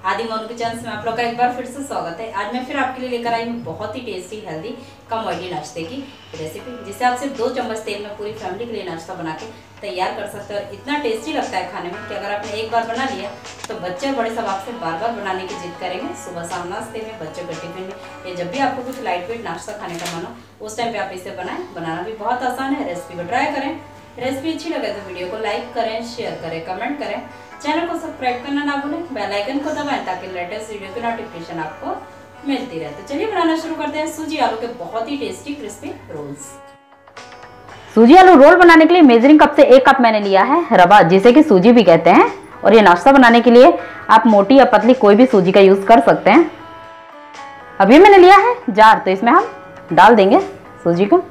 आदि मोनू किचन में आप लोग का एक बार फिर से स्वागत है। आज मैं फिर आपके लिए लेकर आई हूँ बहुत ही टेस्टी हेल्दी कम ऑयली नाश्ते की रेसिपी, जिसे आप सिर्फ 2 चम्मच तेल में पूरी फैमिली के लिए नाश्ता बना के तैयार कर सकते हैं। और इतना टेस्टी लगता है खाने में कि अगर आपने एक बार बना लिया तो बच्चे और बड़े सब आपसे बार बार बनाने की जिद करेंगे। सुबह शाम नाश्ते में, बच्चों के टिफिन में, या जब भी आपको कुछ लाइट वेट नाश्ता खाने का मन हो उस टाइम पे आप इसे बनाएं। बनाना भी बहुत आसान है। रेसिपी को ट्राई करें। रेसिपी अच्छी लगे तो वीडियो को लाइक करें, शेयर करें, कमेंट करें। चैनल को सब्सक्राइब करना ना भूलें, बेल आइकन को दबाएं ताकि लेटेस्ट वीडियो की नोटिफिकेशन आपको मिलती रहे। तो चलिए बनाना शुरू करते हैं सूजी आलू के बहुत ही टेस्टी क्रिस्पी रोल्स। सूजी आलू रोल बनाने के लिए मेजरिंग कप से 1 कप मैंने लिया है रवा, जिसे कि सूजी भी कहते हैं। और ये नाश्ता बनाने के लिए आप मोटी या पतली कोई भी सूजी का यूज कर सकते हैं। अभी मैंने लिया है जार, तो इसमें हम डाल देंगे सूजी को।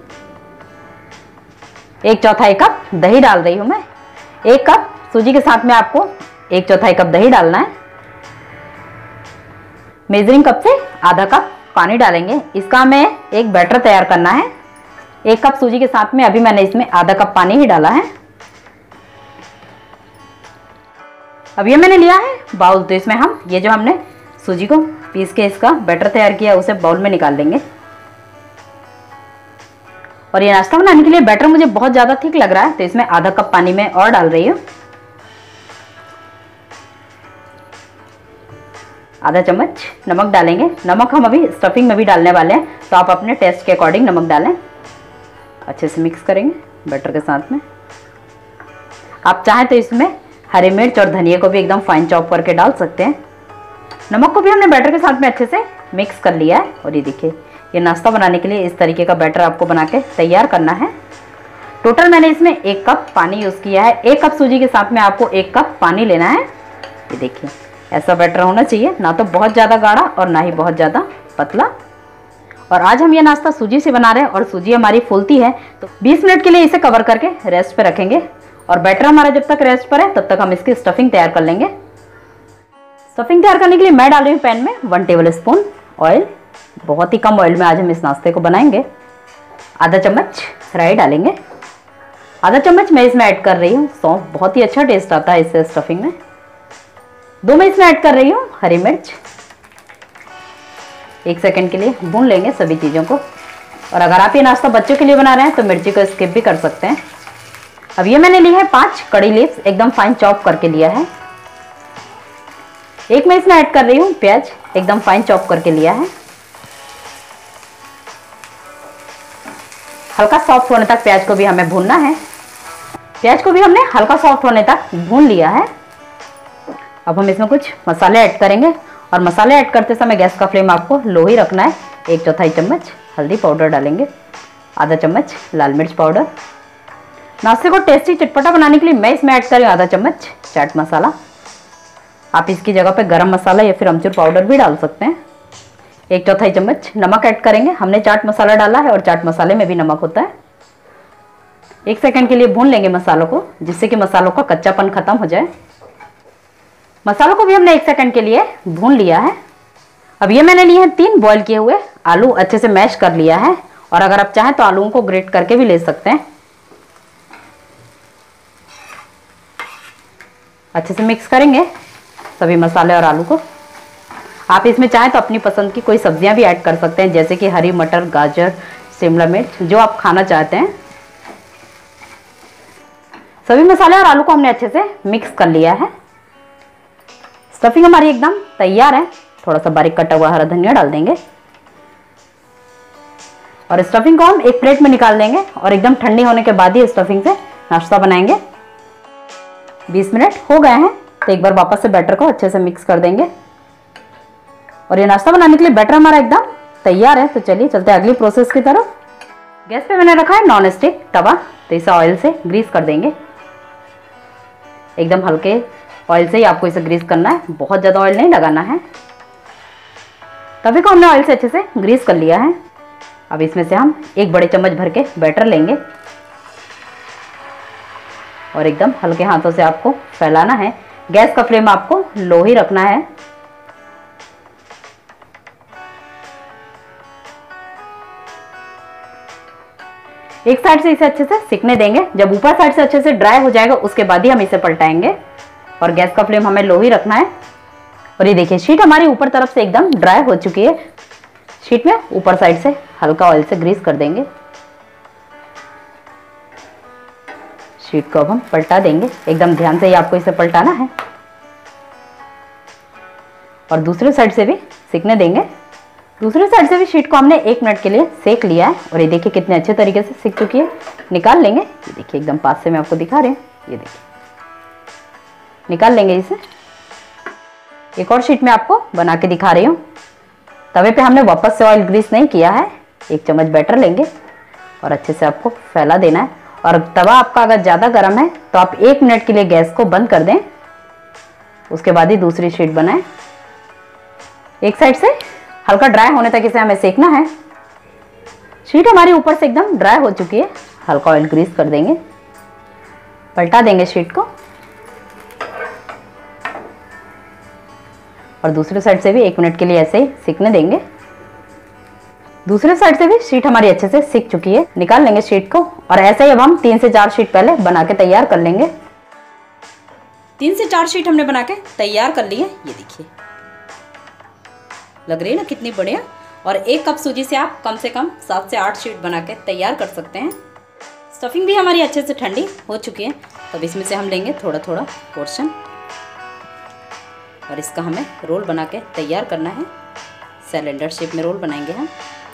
1/4 कप दही डाल रही हूं मैं। 1 कप सूजी के साथ में आपको 1/4 कप दही डालना है। मेजरिंग कप से आधा कप पानी डालेंगे। इसका हमें एक बैटर तैयार करना है। 1 कप सूजी के साथ में अभी मैंने इसमें आधा कप पानी ही डाला है। अब ये मैंने लिया है बाउल, तो इसमें हम ये जो हमने सूजी को पीस के इसका बैटर तैयार किया उसे बाउल में निकाल लेंगे। और ये नाश्ता बनाने के लिए बैटर मुझे बहुत ज्यादा थिक लग रहा है, तो इसमें आधा कप पानी में और डाल रही हूँ। आधा चम्मच नमक डालेंगे। नमक हम अभी स्टफिंग में भी डालने वाले हैं, तो आप अपने टेस्ट के अकॉर्डिंग नमक डालें। अच्छे से मिक्स करेंगे बैटर के साथ में। आप चाहें तो इसमें हरी मिर्च और धनिया को भी एकदम फाइन चॉप करके डाल सकते हैं। नमक को भी हमने बैटर के साथ में अच्छे से मिक्स कर लिया है। और ये देखिए, ये नाश्ता बनाने के लिए इस तरीके का बैटर आपको बना के तैयार करना है। टोटल मैंने इसमें 1 कप पानी यूज़ किया है। 1 कप सूजी के साथ में आपको 1 कप पानी लेना है। ये देखिए, ऐसा बैटर होना चाहिए, ना तो बहुत ज़्यादा गाढ़ा और ना ही बहुत ज़्यादा पतला। और आज हम ये नाश्ता सूजी से बना रहे हैं और सूजी हमारी फूलती है, तो 20 मिनट के लिए इसे कवर करके रेस्ट पे रखेंगे। और बैटर हमारा जब तक रेस्ट पर है तब तक हम इसकी स्टफिंग तैयार कर लेंगे। स्टफिंग तैयार करने के लिए मैं डाल रही हूँ पैन में 1 टेबल स्पून ऑयल। बहुत ही कम ऑयल में आज हम इस नाश्ते को बनाएंगे। आधा चम्मच राई डालेंगे। आधा चम्मच मैं इसमें ऐड कर रही हूँ सौंफ। बहुत ही अच्छा टेस्ट आता है इससे स्टफिंग में। 2 मैं इसमें ऐड कर रही हूँ हरी मिर्च। 1 सेकंड के लिए भून लेंगे सभी चीज़ों को। और अगर आप ये नाश्ता बच्चों के लिए बना रहे हैं तो मिर्ची को स्किप भी कर सकते हैं। अब ये मैंने ली है 5 कड़ी लीव्स, एकदम फाइन चॉप करके लिया है। 1 मैं इसमें ऐड कर रही हूँ प्याज, एकदम फाइन चॉप करके लिया है। हल्का सॉफ्ट होने तक प्याज को भी हमें भूनना है। प्याज को भी हमने हल्का सॉफ्ट होने तक भून लिया है। अब हम इसमें कुछ मसाले ऐड करेंगे। और मसाले ऐड करते समय गैस का फ्लेम आपको लो ही रखना है। 1/4 चम्मच हल्दी पाउडर डालेंगे। आधा चम्मच लाल मिर्च पाउडर। नाश्ते को टेस्टी चटपटा बनाने के लिए मैं इसमें ऐड कर रही हूँ आधा चम्मच चाट मसाला। आप इसकी जगह पे गरम मसाला या फिर अमचूर पाउडर भी डाल सकते हैं। 1/4 चम्मच नमक ऐड करेंगे। हमने चाट मसाला डाला है और चाट मसाले में भी नमक होता है। 1 सेकंड के लिए भून लेंगे मसालों को, जिससे कि मसालों का कच्चापन खत्म हो जाए। मसालों को भी हमने 1 सेकंड के लिए भून लिया है। अब ये मैंने लिए हैं 3 बॉईल किए हुए आलू, अच्छे से मैश कर लिया है। और अगर आप चाहें तो आलूओं को ग्रेट करके भी ले सकते हैं। अच्छे से मिक्स करेंगे सभी मसाले और आलू को। आप इसमें चाहें तो अपनी पसंद की कोई सब्जियां भी ऐड कर सकते हैं, जैसे कि हरी मटर, गाजर, शिमला मिर्च, जो आप खाना चाहते हैं। सभी मसाले और आलू को हमने अच्छे से मिक्स कर लिया है। स्टफिंग हमारी एकदम तैयार है। थोड़ा सा बारीक कटा हुआ हरा धनिया डाल देंगे। और स्टफिंग को हम एक प्लेट में निकाल देंगे और एकदम ठंडी होने के बाद ही स्टफिंग से नाश्ता बनाएंगे। 20 मिनट हो गए हैं, तो एक बार वापस से बैटर को अच्छे से मिक्स कर देंगे। और ये नाश्ता बनाने के लिए बैटर हमारा एकदम तैयार है। तो चलिए चलते हैं अगली प्रोसेस की तरफ। गैस पे मैंने रखा है नॉन स्टिक तवा, तो इसे ऑयल से ग्रीस कर देंगे। एकदम हल्के ऑयल से ही आपको इसे ग्रीस करना है, बहुत ज़्यादा ऑयल नहीं लगाना है। तवे को हमने ऑयल से अच्छे से ग्रीस कर लिया है। अब इसमें से हम 1 बड़े चम्मच भर के बैटर लेंगे और एकदम हल्के हाथों से आपको फैलाना है। गैस का फ्लेम आपको लो ही रखना है। एक साइड से इसे अच्छे से सिकने देंगे। जब ऊपर साइड से अच्छे से ड्राई हो जाएगा उसके बाद ही हम इसे पलटाएंगे। और गैस का फ्लेम हमें लो ही रखना है। और ये देखिए शीट हमारी ऊपर तरफ से एकदम ड्राई हो चुकी है। शीट में ऊपर साइड से हल्का ऑयल से ग्रीस कर देंगे। शीट को अब हम पलटा देंगे, एकदम ध्यान से ही आपको इसे पलटाना है और दूसरे साइड से भी सेकने देंगे। दूसरे साइड से भी शीट को हमने 1 मिनट के लिए सेक लिया है और ये देखिए कितने अच्छे तरीके से सिक चुकी है। निकाल लेंगे, ये देखिए एकदम पास से मैं आपको दिखा रही हूँ, ये देखिए निकाल लेंगे इसे। एक और शीट में आपको बना के दिखा रही हूँ। तवे पे हमने वापस से ऑयल ग्रीस नहीं किया है। 1 चम्मच बैटर लेंगे और अच्छे से आपको फैला देना है। और तवा आपका अगर ज़्यादा गर्म है तो आप 1 मिनट के लिए गैस को बंद कर दें, उसके बाद ही दूसरी शीट बनाएं। एक साइड से हल्का ड्राई होने तक इसे हमें सेकना है। शीट हमारी ऊपर से एकदम ड्राई हो चुकी है। हल्का ऑयल ग्रीस कर देंगे, पलटा देंगे शीट को और दूसरे साइड से भी 1 मिनट के लिए ऐसे ही सिकने देंगे। दूसरे साइड से भी शीट हमारी अच्छे से सिक चुकी है। निकाल लेंगे शीट को और ऐसे ही अब हम 3 से 4 शीट पहले बना के तैयार कर लेंगे। 3 से 4 शीट हमने बना के तैयार कर ली है। ये देखिए लग रही है ना कितनी बढ़िया। और 1 कप सूजी से आप कम से कम 7 से 8 शीट बना के तैयार कर सकते हैं। स्टफिंग भी हमारी अच्छे से ठंडी हो चुकी है। तब इसमें से हम लेंगे थोड़ा थोड़ा पोर्शन और इसका हमें रोल बना के तैयार करना है। सिलेंडर शेप में रोल बनाएंगे हम।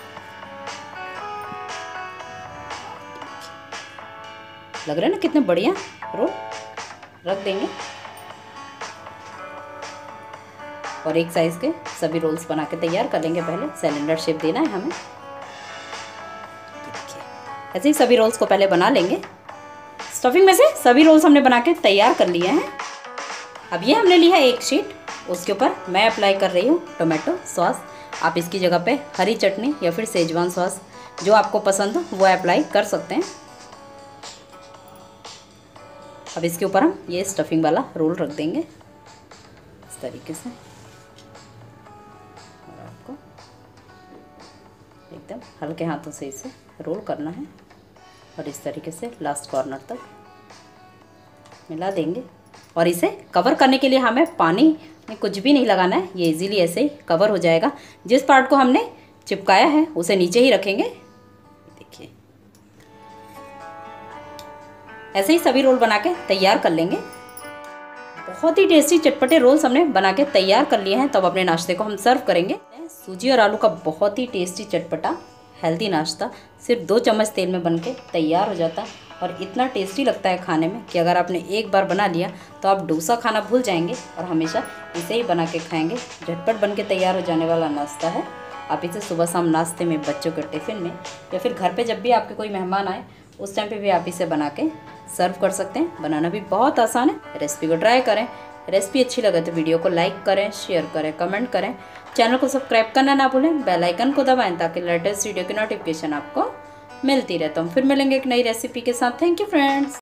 लग रहा है ना कितने बढ़िया रोल। रख देंगे और एक साइज के सभी रोल्स बना के तैयार कर लेंगे। पहले सिलेंडर शेप देना है हमें। देखिए ऐसे ही सभी रोल्स को पहले बना लेंगे। स्टफिंग में से सभी रोल्स हमने बना के तैयार कर लिए हैं। अब ये हमने ली है 1 शीट, उसके ऊपर मैं अप्लाई कर रही हूँ टोमेटो सॉस। आप इसकी जगह पे हरी चटनी या फिर सेजवान सॉस जो आपको पसंद हो वो अप्लाई कर सकते हैं। अब इसके ऊपर हम ये स्टफिंग वाला रोल रख देंगे इस तरीके से और आपको एकदम हल्के हाथों से इसे रोल करना है और इस तरीके से लास्ट कॉर्नर तक मिला देंगे। और इसे कवर करने के लिए हमें पानी में कुछ भी नहीं लगाना है। ये इजीली ऐसे ही कवर हो जाएगा। जिस पार्ट को हमने चिपकाया है उसे नीचे ही रखेंगे। देखिए ऐसे ही सभी रोल बना के तैयार कर लेंगे। बहुत ही टेस्टी चटपटे रोल्स हमने बना के तैयार कर लिए हैं। तब अपने नाश्ते को हम सर्व करेंगे। सूजी और आलू का बहुत ही टेस्टी चटपटा हेल्दी नाश्ता सिर्फ 2 चम्मच तेल में बन के तैयार हो जाता है और इतना टेस्टी लगता है खाने में कि अगर आपने एक बार बना लिया तो आप डोसा खाना भूल जाएंगे और हमेशा इसे ही बना के खाएंगे। झटपट बन के तैयार हो जाने वाला नाश्ता है। आप इसे सुबह शाम नाश्ते में, बच्चों के टिफ़िन में या फिर घर पे जब भी आपके कोई मेहमान आए उस टाइम पे भी आप इसे बना के सर्व कर सकते हैं। बनाना भी बहुत आसान है। रेसिपी को ट्राई करें। रेसिपी अच्छी लगे तो वीडियो को लाइक करें, शेयर करें, कमेंट करें। चैनल को सब्सक्राइब करना ना भूलें। बेल आइकन को दबाएं ताकि लेटेस्ट वीडियो की नोटिफिकेशन आपको मिलती रहे। तो हम फिर मिलेंगे एक नई रेसिपी के साथ। Thank you friends.